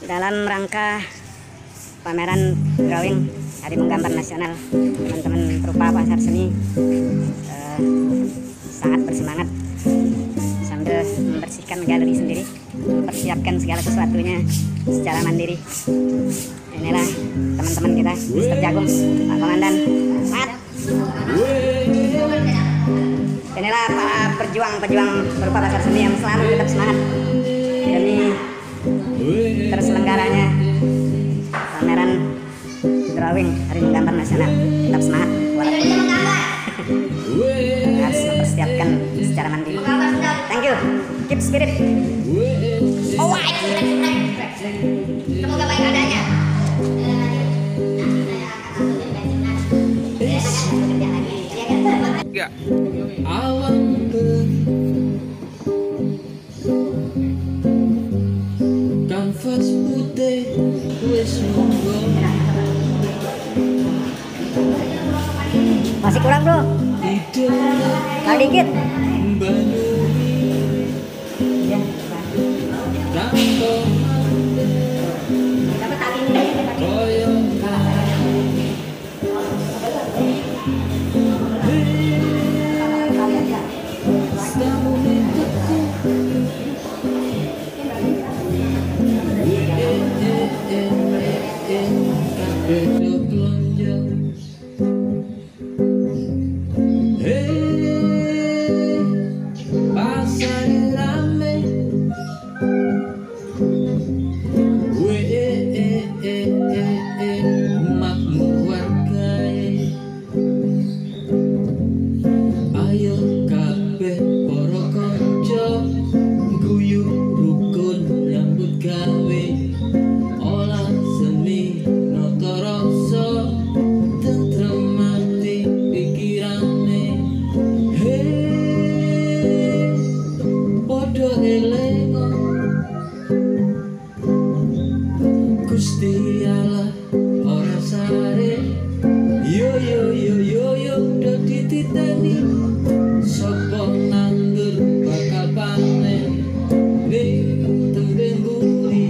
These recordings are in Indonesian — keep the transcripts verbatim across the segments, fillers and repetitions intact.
dalam rangka pameran drawing Hari Menggambar Nasional, teman-teman perupa pasar seni eh, sangat bersemangat sambil membersihkan galeri sendiri, mempersiapkan segala sesuatunya secara mandiri. Inilah teman-teman kita, Mister Jagung, Pak Komandan, Mat. Inilah para pejuang-pejuang berupa pasar seni yang selalu tetap semangat demi terselenggaranya pameran drawing Hari Menggambar Nasional. Tetap semangat walaupun harus mempersiapkan secara mandiri. Thank you, keep spirit. Alright. Semoga baik adanya. Ya. Awan kanvas putih wis monggo. Masih kurang bro, kali dikit. Gusti Allah ora sare, yo yo yo yo yo do dititeni, sapa nandur bakal panen ning tembeng buri.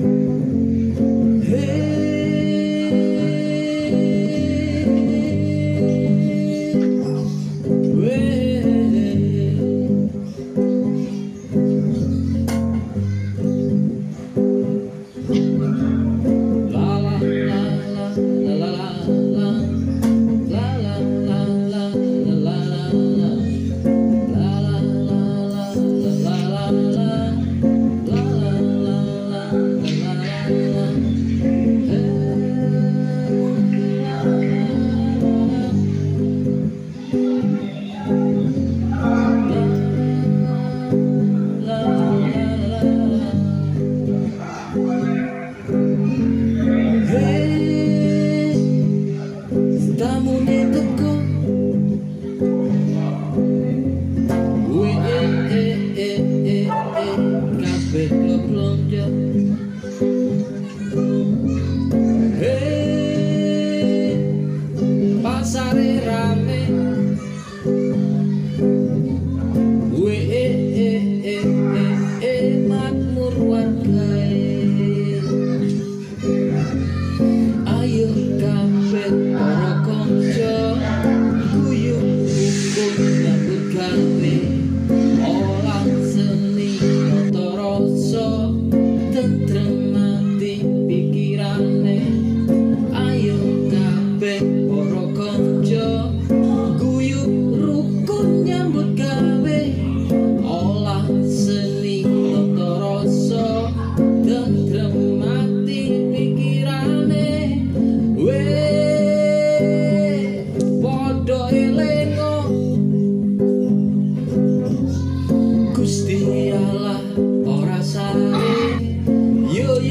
Pasare rame, we eh eh eh eh eh makmur wargae. Ayo kabeh para kanca guyub rukun nyambut gawe, olah seni nata rasa tentrem ati pikirane. Ayo kabeh para kanca guyub rukun nyambut gawe, olah seni nata rasa tentrem ati pikirane. Weh padha elengo Gusti Allah ora sare, yo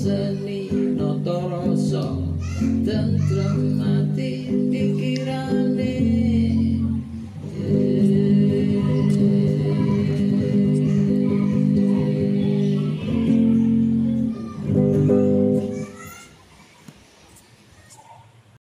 seni noto rasa tentrem ati